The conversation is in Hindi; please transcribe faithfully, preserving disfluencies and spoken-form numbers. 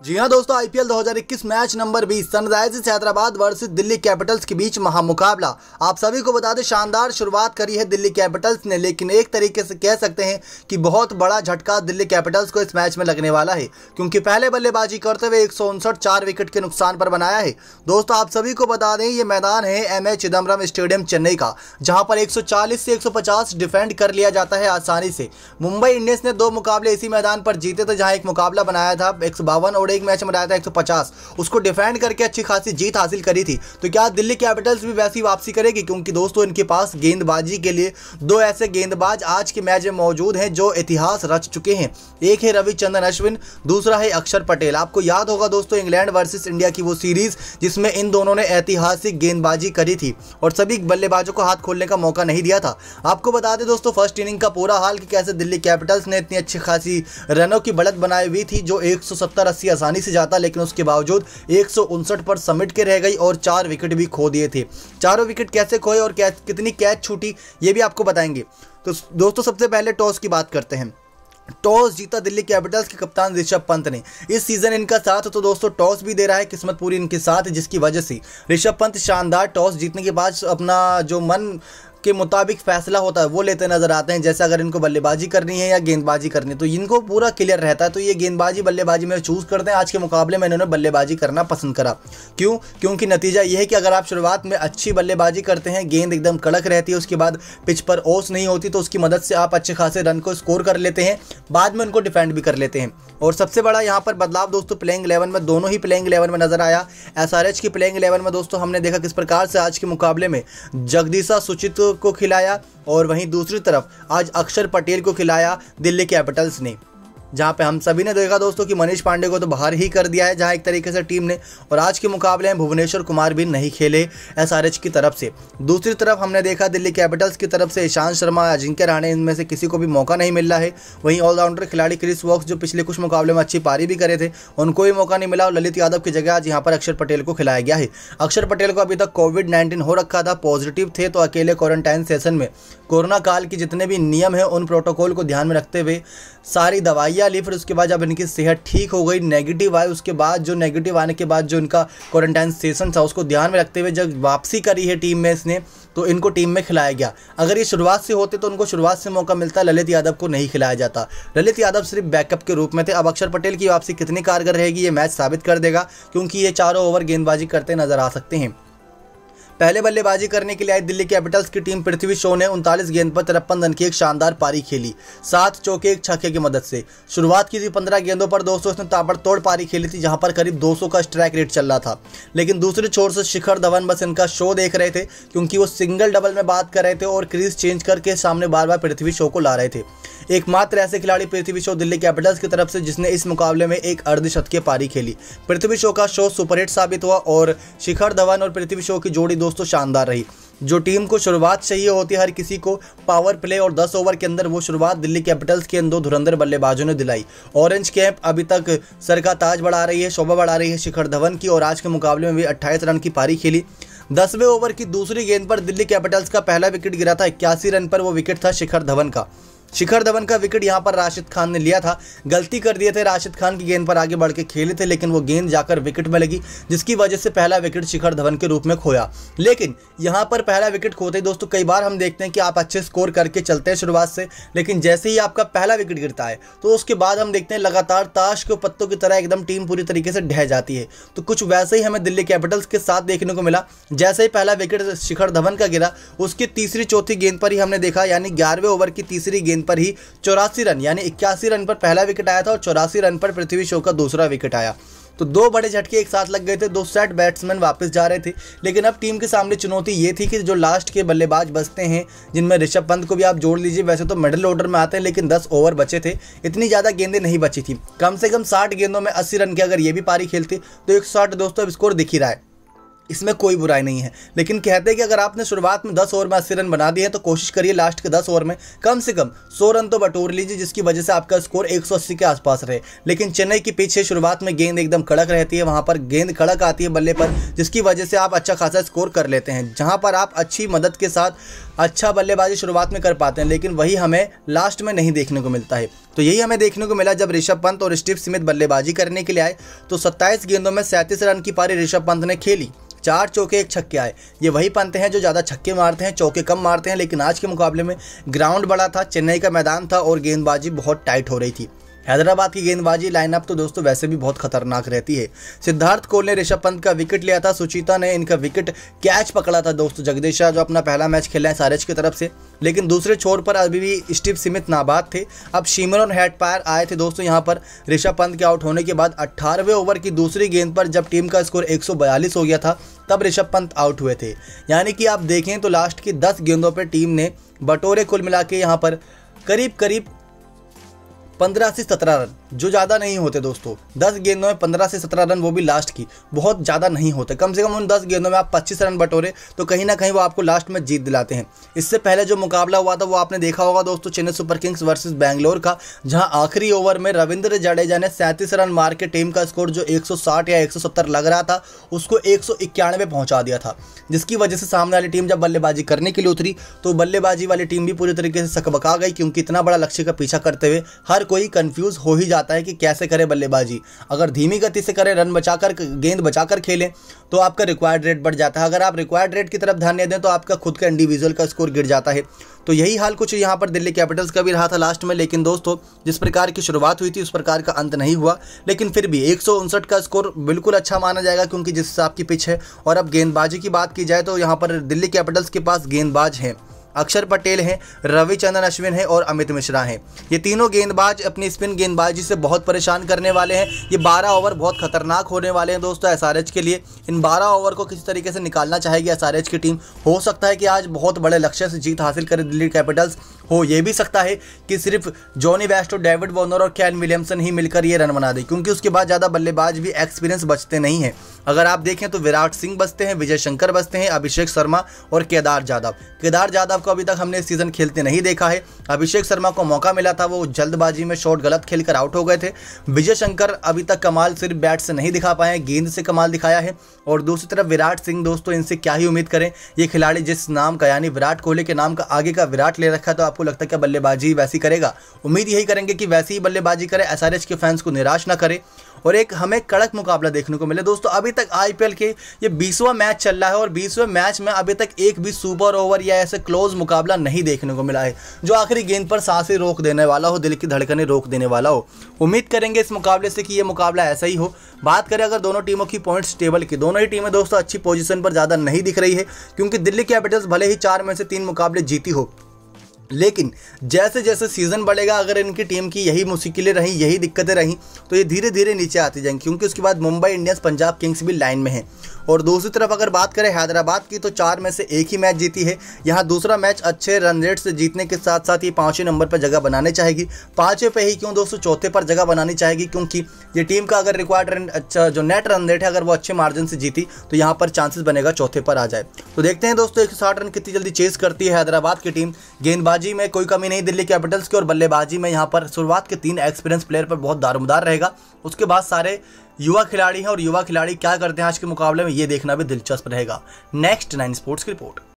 जी हाँ दोस्तों, आईपीएल दो हज़ार इक्कीस मैच नंबर बीस Sunrisers Hyderabad versus Delhi Capitals के बीच महामुकाबला। आप सभी को बता दें, शानदार शुरुआत करी है दिल्ली कैपिटल्स ने, लेकिन एक तरीके से कह सकते हैं कि बहुत बड़ा झटका दिल्ली कैपिटल्स को इस मैच में लगने वाला है, क्योंकि पहले बल्लेबाजी करते हुए एक सौ उनसठ चार विकेट के नुकसान पर बनाया है। दोस्तों आप सभी को बता दें, ये मैदान है M A Chidambaram stadium Chennai का, जहां पर एक सौ चालीस से एक सौ पचास डिफेंड कर लिया जाता है आसानी से। मुंबई इंडियंस ने दो मुकाबले इसी मैदान पर जीते थे, जहां एक मुकाबला बनाया था एक सौ बावन और एक मैच में बनाया था एक सौ पचास, उसको डिफेंड करके अच्छी खासी जीत हासिल करी थी। तो क्या दिल्ली कैपिटल्स भी वैसी वापसी करेगी? क्योंकि दोस्तों इनके पास गेंदबाजी के लिए दो ऐसे गेंदबाज आज के मैच में मौजूद हैं जो इतिहास रच चुके हैं। एक है रविचंद्रन अश्विन, दूसरा है अक्षर पटेल। आपको याद होगा दोस्तों, इंग्लैंड वर्सेस इंडिया की वो सीरीज जिसमें इन दोनों ने ऐतिहासिक गेंदबाजी करी थी और सभी बल्लेबाजों को हाथ खोलने का मौका नहीं दिया था। आपको बता दें दोस्तों, फर्स्ट इनिंग का पूरा हाल कि कैसे दिल्ली कैपिटल्स ने इतनी अच्छी खासी रनों की बढ़त बनाई हुई थी, जो एक सौ सत्तर अस्सी आसानी से जाता, लेकिन उसके बावजूद एक सौ उनसठ पर समेट के रह गई और चार विकेट भी खो दिए थे। चारों विकेट कैसे खोए और कैच कितनी कैच छूटी, ये भी आपको बताएंगे। तो दोस्तों सबसे पहले टॉस की बात करते हैं। टॉस जीता दिल्ली कैपिटल्स के कप्तान ऋषभ पंत ने। इस सीजन इनका साथ तो दोस्तों टॉस भी दे रहा है, किस्मत पूरी इनके साथ है, जिसकी वजह से ऋषभ पंत शानदार टॉस जीतने के बाद अपना जो मन के मुताबिक फैसला होता है वो लेते नजर आते हैं। जैसे अगर इनको बल्लेबाजी करनी है या गेंदबाजी करनी है तो इनको पूरा क्लियर रहता है, तो ये गेंदबाजी बल्लेबाजी में चूज करते हैं। आज के मुकाबले में इन्होंने बल्लेबाजी करना पसंद करा। क्यों? क्योंकि नतीजा ये है कि अगर आप शुरुआत में अच्छी बल्लेबाजी करते हैं, गेंद एकदम कड़क रहती है, उसके बाद पिच पर ओस नहीं होती, तो उसकी मदद से आप अच्छे खासे रन को स्कोर कर लेते हैं, बाद में उनको डिफेंड भी कर लेते हैं। और सबसे बड़ा यहाँ पर बदलाव दोस्तों प्लेइंग इलेवन में, दोनों ही प्लेइंग इलेवन में नजर आया। एसआरएच की प्लेइंग इलेवन में दोस्तों हमने देखा किस प्रकार से आज के मुकाबले में जगदीशा सुचित को खिलाया और वहीं दूसरी तरफ आज अक्षर पटेल को खिलाया दिल्ली कैपिटल्स ने, जहां पे हम सभी ने देखा दोस्तों कि मनीष पांडे को तो बाहर ही कर दिया है जहां एक तरीके से टीम ने, और आज के मुकाबले में भुवनेश्वर कुमार भी नहीं खेले एसआरएच की तरफ से। दूसरी तरफ हमने देखा दिल्ली कैपिटल्स की तरफ से ईशांत शर्मा, अजिंक्य रहाणे, इनमें से किसी को भी मौका नहीं मिल रहा है। वहीं ऑलराउंडर खिलाड़ी क्रिस वॉक्स जो पिछले कुछ मुकाबले में अच्छी पारी भी करे थे, उनको भी मौका नहीं मिला और ललित यादव की जगह आज यहाँ पर अक्षर पटेल को खिलाया गया है। अक्षर पटेल को अभी तक कोविड नाइन्टीन हो रखा था, पॉजिटिव थे, तो अकेले क्वारंटाइन सेशन में कोरोना काल के जितने भी नियम है उन प्रोटोकॉल को ध्यान में रखते हुए सारी दवाइयाँ ली। फिर उसके बाद जब इनकी सेहत ठीक हो गई, नेगेटिव आए, उसके बाद जो नेगेटिव आने के बाद जो इनका क्वारंटाइन सेशन था उसको ध्यान में रखते हुए जब वापसी करी है टीम में इसने, तो इनको टीम में खिलाया गया। अगर ये शुरुआत से होते तो उनको शुरुआत से मौका मिलता, ललित यादव को नहीं खिलाया जाता। ललित यादव सिर्फ बैकअप के रूप में थे। अब अक्षर पटेल की वापसी कितनी कारगर रहेगी ये मैच साबित कर देगा, क्योंकि ये चारों ओवर गेंदबाजी करते नजर आ सकते हैं। पहले बल्लेबाजी करने के लिए आई दिल्ली कैपिटल्स की टीम पृथ्वी शॉ ने उनतालीस गेंद पर तिरपन रन की एक शानदार पारी खेली, सात चौके एक छक्के की मदद से। शुरुआत की थी पंद्रह गेंदों पर दोस्तों इसने ताबड़तोड़ पारी खेली थी, जहां पर करीब दो सौ का स्ट्राइक रेट चल रहा था। लेकिन दूसरे छोर से शिखर धवन बस इनका शो देख रहे थे, क्योंकि वो सिंगल डबल में बात कर रहे थे और क्रीज चेंज करके सामने बार बार पृथ्वी शॉ को ला रहे थे। एकमात्र ऐसे खिलाड़ी पृथ्वी शॉ दिल्ली कैपिटल्स की तरफ से जिसने इस मुकाबले में एक अर्धशतकीय पारी खेली। पृथ्वी शॉ का शो सुपरहिट साबित हुआ और शिखर धवन और पृथ्वी शॉ की जोड़ी दोस्तों शानदार रही। जो टीम को शुरुआत चाहिए होती है हर किसी को, पावर प्ले और दस ओवर के अंदर, वो शुरुआत दिल्ली कैपिटल्स के इन दो धुरंधर बल्लेबाजों ने दिलाई। ऑरेंज कैप अभी तक सर का ताज बढ़ा रही है, शोभा बढ़ा रही है शिखर धवन की, और आज के मुकाबले में भी अट्ठाईस रन की पारी खेली। दसवें ओवर की दूसरी गेंद पर दिल्ली कैपिटल्स का पहला विकेट गिरा था, इक्यासी रन पर वो विकेट था शिखर धवन का। शिखर धवन का विकेट यहां पर राशिद खान ने लिया था। गलती कर दिए थे, राशिद खान की गेंद पर आगे बढ़ के खेले थे, लेकिन वो गेंद जाकर विकेट में लगी, जिसकी वजह से पहला विकेट शिखर धवन के रूप में खोया। लेकिन यहां पर पहला विकेट खोते दोस्तों कई बार हम देखते हैं कि आप अच्छे स्कोर करके चलते हैं शुरुआत से, लेकिन जैसे ही आपका पहला विकेट गिरता है तो उसके बाद हम देखते हैं लगातार ताश के पत्तों की तरह एकदम टीम पूरी तरीके से ढह जाती है। तो कुछ वैसे ही हमें दिल्ली कैपिटल्स के साथ देखने को मिला। जैसे ही पहला विकेट शिखर धवन का गिरा, उसकी तीसरी चौथी गेंद पर ही हमने देखा, यानी ग्यारहवें ओवर की तीसरी गेंद पर ही चौरासी रन यानी इक्यासी रन पर पहला विकेट आया था और चौरासी रन पर पृथ्वी शॉ का दूसरा विकेट आया। तो दो बड़े झटके एक साथ लग गए थे, दो सेट बैट्समैन वापस जा रहे थे। लेकिन अब टीम के सामने चुनौती ये थी कि जो लास्ट के बल्लेबाज बचते हैं, जिनमें ऋषभ पंत को भी आप जोड़ लीजिए, वैसे तो मिडिल ऑर्डर में आते हैं, लेकिन दस ओवर बचे थे, इतनी ज़्यादा गेंदें नहीं बची थी। कम से कम साठ गेंदों में अस्सी रन की अगर ये भी पारी खेलती तो एक सौ साठ दोस्तों अब स्कोर दिख ही रहा है, इसमें कोई बुराई नहीं है। लेकिन कहते हैं कि अगर आपने शुरुआत में दस ओवर में अस्सी रन बना दिए हैं तो कोशिश करिए लास्ट के दस ओवर में कम से कम सौ रन तो बटोर लीजिए, जिसकी वजह से आपका स्कोर एक सौ अस्सी के आसपास रहे। लेकिन चेन्नई की पिच है, शुरुआत में गेंद एकदम कड़क रहती है, वहां पर गेंद कड़क आती है बल्ले पर, जिसकी वजह से आप अच्छा खासा स्कोर कर लेते हैं, जहां पर आप अच्छी मदद के साथ अच्छा बल्लेबाजी शुरुआत में कर पाते हैं, लेकिन वही हमें लास्ट में नहीं देखने को मिलता है। तो यही हमें देखने को मिला जब ऋषभ पंत और स्टीव स्मिथ बल्लेबाजी करने के लिए आए तो सत्ताईस गेंदों में सैंतीस रन की पारी ऋषभ पंत ने खेली, चार चौके एक छक्के आए। ये वही पंत हैं जो ज़्यादा छक्के मारते हैं, चौके कम मारते हैं, लेकिन आज के मुकाबले में ग्राउंड बड़ा था, चेन्नई का मैदान था और गेंदबाजी बहुत टाइट हो रही थी। हैदराबाद की गेंदबाजी लाइनअप तो दोस्तों वैसे भी बहुत खतरनाक रहती है। सिद्धार्थ कौल ने ऋषभ पंत का विकेट लिया था, सुचिता ने इनका विकेट कैच पकड़ा था दोस्तों, जगदीश शाह जो अपना पहला मैच खेला है एसआरएच की तरफ से। लेकिन दूसरे छोर पर अभी भी स्टीव स्मिथ नाबाद थे। अब शिमर और हेटपायर आए थे दोस्तों यहाँ पर ऋषभ पंत के आउट होने के बाद। अट्ठारहवें ओवर की दूसरी गेंद पर जब टीम का स्कोर एक सौ बयालीस हो गया था तब ऋषभ पंत आउट हुए थे। यानी कि आप देखें तो लास्ट की दस गेंदों पर टीम ने बटोरे कुल मिला के यहाँ पर करीब करीब पंद्रह से सत्रह रन, जो ज़्यादा नहीं होते दोस्तों। दस गेंदों में पंद्रह से सत्रह रन, वो भी लास्ट की, बहुत ज़्यादा नहीं होते। कम से कम उन दस गेंदों में आप पच्चीस रन बटोरे तो कहीं ना कहीं वो आपको लास्ट में जीत दिलाते हैं। इससे पहले जो मुकाबला हुआ था वो आपने देखा होगा दोस्तों, Chennai super kings versus Bangalore का, जहां आखिरी ओवर में रविंद्र जडेजा ने सैंतीस रन मार के टीम का स्कोर जो एक सौ साठ या एक सौ सत्तर लग रहा था उसको एक सौ इक्यानवे पहुँचा दिया था, जिसकी वजह से सामने वाली टीम जब बल्लेबाजी करने के लिए उतरी तो बल्लेबाजी वाली टीम भी पूरी तरीके से सकबका गई, क्योंकि इतना बड़ा लक्ष्य का पीछा करते हुए हर कोई कंफ्यूज हो ही जाता है कि कैसे करे बल्लेबाजी। अगर धीमी गति से करें, रन बचाकर, गेंद बचाकर खेलें तो आपका रिक्वायर्ड रेट बढ़ जाता है। अगर आप रिक्वायर्ड रेट की तरफ ध्यान नहीं दें तो आपका खुद का इंडिविजुअल का स्कोर गिर जाता है। तो यही हाल कुछ यहाँ पर दिल्ली कैपिटल्स का भी रहा था लास्ट में। लेकिन दोस्तों जिस प्रकार की शुरुआत हुई थी उस प्रकार का अंत नहीं हुआ, लेकिन फिर भी एक सौ उनसठ का स्कोर बिल्कुल अच्छा माना जाएगा, क्योंकि जिस हिसाब की पिच है। और अब गेंदबाजी की बात की जाए तो यहाँ पर दिल्ली कैपिटल्स के पास गेंदबाज हैं, अक्षर पटेल हैं, रविचंद्रन अश्विन हैं और अमित मिश्रा हैं। ये तीनों गेंदबाज अपनी स्पिन गेंदबाजी से बहुत परेशान करने वाले हैं। ये बारह ओवर बहुत खतरनाक होने वाले हैं दोस्तों एसआरएच के लिए। इन बारह ओवर को किसी तरीके से निकालना चाहेगी एसआरएच की टीम। हो सकता है कि आज बहुत बड़े लक्ष्य से जीत हासिल करे दिल्ली कैपिटल्स, हो ये भी सकता है कि सिर्फ जॉनी बेस्टो, डेविड वार्नर और कैन विलियमसन ही मिलकर ये रन बना दे, क्योंकि उसके बाद ज़्यादा बल्लेबाज भी एक्सपीरियंस बचते नहीं हैं। अगर आप देखें तो विराट सिंह बचते हैं, विजय शंकर बचते हैं, अभिषेक शर्मा और केदार जाधव। केदार जाधव को अभी तक हमने इस सीजन खेलते नहीं देखा है। अभिषेक शर्मा को मौका मिला था, वो जल्दबाजी में शॉट गलत खेलकर आउट हो गए थे। विजय शंकर अभी तक कमाल सिर्फ बैट से नहीं दिखा पाए हैं, गेंद से कमाल दिखाया है। और दूसरी तरफ विराट सिंह दोस्तों, इनसे क्या ही उम्मीद करें। ये खिलाड़ी जिस नाम का, यानी विराट कोहली के नाम का आगे का विराट ले रखा है, तो आपको लगता है कि बल्लेबाजी वैसी करेगा? उम्मीद यही करेंगे कि वैसी ही बल्लेबाजी करे, एसआरएच के फैंस को निराश ना करे और एक हमें कड़क मुकाबला देखने को मिले। दोस्तों अभी तक आईपीएल के ये बीसवां मैच चल रहा है और बीसवें मैच में अभी तक एक भी सुपर ओवर या ऐसे क्लोज मुकाबला नहीं देखने को मिला है जो आखिरी गेंद पर सांसें रोक देने वाला हो, दिल की धड़कनें रोक देने वाला हो। उम्मीद करेंगे इस मुकाबले से कि ये मुकाबला ऐसा ही हो। बात करें अगर दोनों टीमों की पॉइंट्स टेबल की, दोनों ही टीमें दोस्तों अच्छी पोजीशन पर ज़्यादा नहीं दिख रही है, क्योंकि दिल्ली कैपिटल्स भले ही चार में से तीन मुकाबले जीती हो, लेकिन जैसे जैसे सीज़न बढ़ेगा अगर इनकी टीम की यही मुश्किलें रहीं, यही दिक्कतें रहीं, तो ये धीरे धीरे नीचे आती जाएंगी, क्योंकि उसके बाद मुंबई इंडियंस, पंजाब किंग्स भी लाइन में हैं। और दूसरी तरफ अगर बात करें हैदराबाद की, तो चार में से एक ही मैच जीती है। यहाँ दूसरा मैच अच्छे रन रेट से जीतने के साथ साथ ये पाँचवें नंबर पर जगह बनाने चाहेगी। पाँचवें पे ही क्यों दोस्तों, चौथे पर जगह बनानी चाहेगी, क्योंकि ये टीम का अगर रिक्वायर्ड रन, अच्छा जो नेट रन रेट है, अगर वो अच्छे मार्जिन से जीती तो यहाँ पर चांसेस बनेगा चौथे पर आ जाए। तो देखते हैं दोस्तों एक सौ साठ रन कितनी जल्दी चेस करती है हैदराबाद की टीम। गेंदबाजी में कोई कमी नहीं दिल्ली कैपिटल्स की, और बल्लेबाजी में यहाँ पर शुरुआत के तीन एक्सपीरियंस प्लेयर पर बहुत दारोमदार रहेगा। उसके बाद सारे युवा खिलाड़ी हैं और युवा खिलाड़ी क्या करते हैं आज के मुकाबले में, ये देखना भी दिलचस्प रहेगा। नेक्स्ट नाइन स्पोर्ट्स की रिपोर्ट।